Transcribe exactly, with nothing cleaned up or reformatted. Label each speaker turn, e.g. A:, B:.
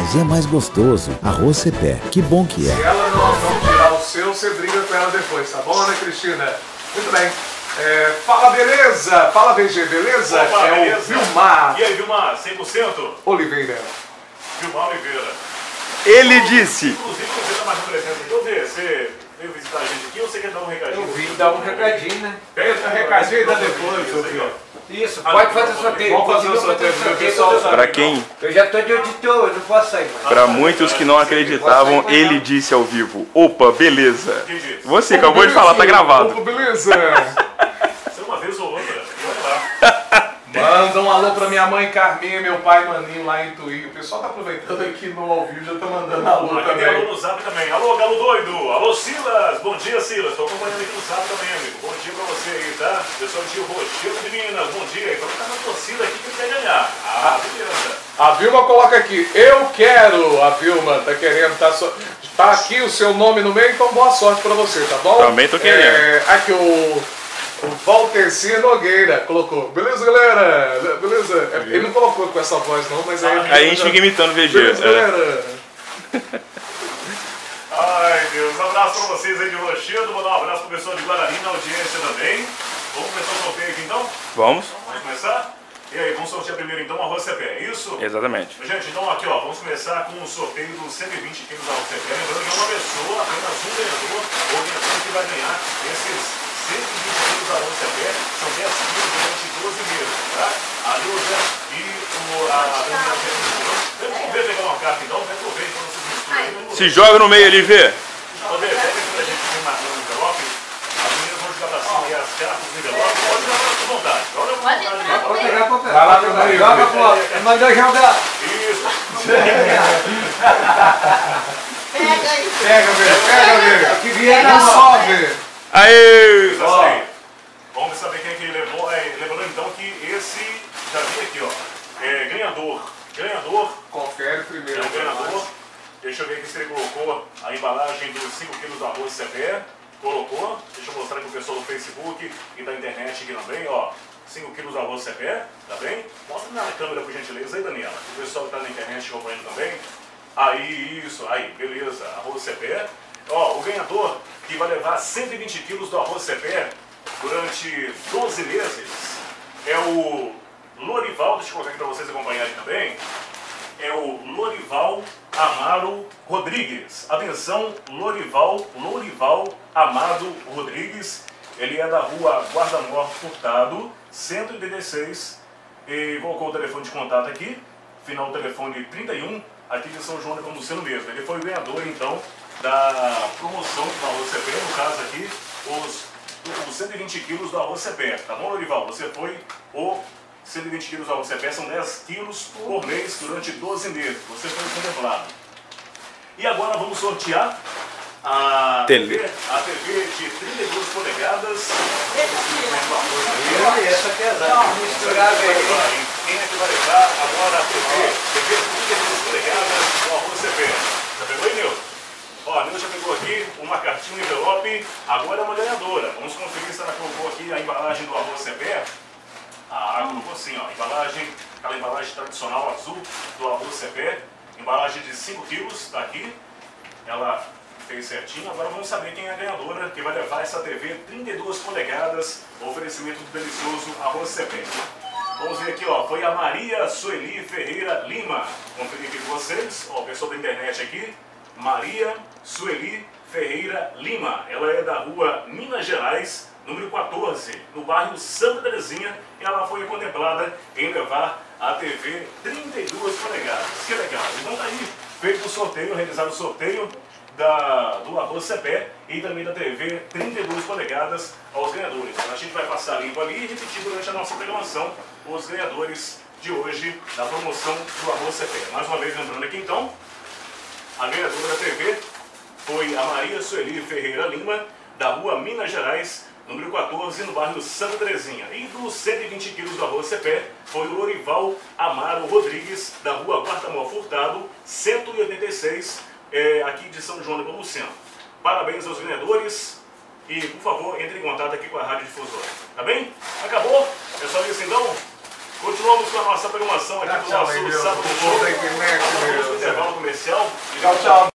A: menos e é mais gostoso. Arroz Cepé, que bom que é.
B: Se ela não, não tirar o seu, você briga com ela depois, tá bom, Ana Cristina? Muito bem. É, fala, beleza? Fala, V G, beleza?
C: Opa,
B: é
C: beleza.
B: o Vilmar
C: E aí, Vilmar, cem por cento?
B: Oliveira.
C: Vilmar Oliveira.
D: Ele disse.
C: Inclusive, você tá mais presente aqui. Eu vi, você veio visitar a gente aqui ou você quer dar um recadinho?
E: Eu vim dar um recadinho, né?
B: Pega o recadinho e dá depois, ô filho.
E: Isso, pode fazer o sorteio.
B: Vamos fazer o sorteio, meu pessoal.
D: Para quem?
E: Eu já tô de auditor, eu não posso sair mais.
D: Para muitos que não acreditavam, ele disse ao vivo: opa, beleza.
C: Quem disse?
D: Você acabou de falar, tá gravado.
B: Opa, beleza.
C: Você uma vez ou outra, vai lá.
B: Manda um alô pra minha mãe Carminha e meu pai Maninho lá em Tuí. O pessoal tá aproveitando aqui no ao vivo, já tá mandando alô
C: Aqui tem alô
B: também.
C: no Zap também. Alô, Galo Doido. Alô, Silas. Bom dia, Silas. Tô acompanhando aqui no Zap também, amigo. Bom dia pra você aí, tá? Pessoal de Rochedo de Minas. Bom dia. Então tá na torcida aqui que quer ganhar. Ah, beleza.
B: A Vilma coloca aqui, eu quero. A Vilma tá querendo, tá, so... tá aqui o seu nome no meio, então boa sorte pra você, tá bom?
D: Também tô querendo.
B: É, aqui o, o Valtercia Nogueira colocou. Beleza, galera? Beleza? É, ele não colocou com essa voz não, mas aí...
D: Aí a gente fica imitando o V G.
B: Beleza,
D: é.
B: galera?
C: Ai, Deus. Um abraço pra vocês aí de Rochedo. Vou dar um abraço pro pessoal de Guarani na audiência também. Vamos começar o sorteio aqui então?
D: Vamos?
C: Vamos começar? E aí, vamos sortear primeiro então o arroz C P, é isso?
D: Exatamente.
C: Gente, então aqui ó, vamos começar com o sorteio dos cento e vinte quilos da arroz C P. Lembrando que é uma pessoa, apenas um ganhador, ou ganhador que vai ganhar esses cento e vinte quilos da arroz C P. São dez quilos durante doze meses, tá? A Lúcia e o, a Daniela Vamos ver pegar uma carta então, vai ver quando vocês misturam.
D: Se joga no meio ali, vê.
C: Pode ver, pega pra gente filmar no envelope. As meninas vão jogar pra cima aí as cartas no envelope. Pode jogar à vontade. Joga à vontade.
E: Pode pegar, pode pegar.
B: Vai lá pro meio.
E: Joga pro mandou jogar.
C: Isso.
B: Pega, velho, pega, velho.
E: Que vier
B: Não
E: na
B: só,
E: mão.
B: velho.
D: Aê!
C: Isso aí. Vamos saber quem é que levou. É, lembrando então que esse já vi aqui, ó. É, ganhador. Ganhador.
B: Confere primeiro.
C: É o ganhador. Deixa eu ver aqui se ele colocou a embalagem dos cinco quilos de arroz C P. Colocou. Deixa eu mostrar aqui pro pessoal do Facebook e da internet aqui também, ó. cinco quilos de arroz C P, tá bem? Mostra na câmera, por gentileza, aí, Daniela. O pessoal que tá na internet acompanhando também. Aí, isso, aí, beleza. Arroz C P. Ó, o ganhador que vai levar cento e vinte quilos do arroz C P durante doze meses é o Lorival. Deixa eu colocar aqui pra vocês acompanharem também. É o Lorival Amaro Rodrigues. Atenção, Lorival, Lorival Amado Rodrigues. Ele é da rua Guarda-Mor Furtado, cento e oitenta e seis. E colocou o telefone de contato aqui. Final do telefone trinta e um, aqui de São João da Nepomuceno mesmo. Ele foi o ganhador, então, da promoção do arroz C P. No caso aqui, os, os cento e vinte quilos do arroz C P. Tá bom, Lorival? Você foi o... cento e vinte quilos do arroz C P, são dez quilos por mês durante doze meses. Você foi contemplado. E agora vamos sortear a T V, a T V de trinta e duas polegadas.
E: Essa aqui é a misturar aí.
C: Quem é que vai levar agora a T V? T V de trinta e duas polegadas do arroz C P. Já pegou aí, Nilton? Ó, a Nilton já pegou aqui uma cartinha, um envelope. Agora é uma ganhadora. Vamos conferir se ela colocou aqui a embalagem do arroz C P. Ah, colocou assim, ó, embalagem, aquela embalagem tradicional azul do arroz C P, embalagem de cinco quilos, tá aqui, ela fez certinho. Agora vamos saber quem é a ganhadora que vai levar essa T V trinta e duas polegadas, oferecimento do delicioso arroz C P. Vamos ver aqui, ó, foi a Maria Sueli Ferreira Lima. Conferir aqui com vocês, ó, o pessoal da internet aqui, Maria Sueli Ferreira Lima. Ela é da rua Minas Gerais, número quatorze, no bairro Santa Terezinha. Ela foi contemplada em levar a T V trinta e duas polegadas. Que legal. Então tá aí, feito o sorteio, realizado o sorteio da, do arroz C P e também da T V trinta e duas polegadas aos ganhadores. A gente vai passar limpo ali e repetir durante a nossa programação os ganhadores de hoje da promoção do arroz C P. Mais uma vez lembrando aqui então, a ganhadora da T V foi a Maria Sueli Ferreira Lima, da rua Minas Gerais, número quatorze, no bairro Santa Terezinha. E dos cento e vinte quilos do arroz C P foi o Lorival Amaro Rodrigues, da rua Guarda-Mor Furtado, cento e oitenta e seis, é, aqui de São João da Nepomuceno. Parabéns aos ganhadores e, por favor, entre em contato aqui com a Rádio Difusora. Tá bem? Acabou? É só isso então? Continuamos com a nossa programação aqui do nosso Sábado Show. Vamos no intervalo comercial. especial.
B: Tchau, tchau.